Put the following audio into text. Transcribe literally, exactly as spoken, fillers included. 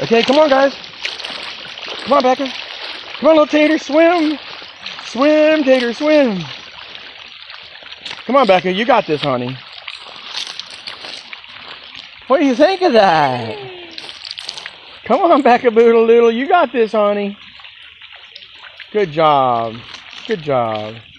Okay, come on, guys. Come on, Becca. Come on, little Tater, swim. Swim, Tater, swim. Come on, Becca, you got this, honey. What do you think of that? Come on, Becca Boodle Doodle, you got this, honey. Good job. Good job.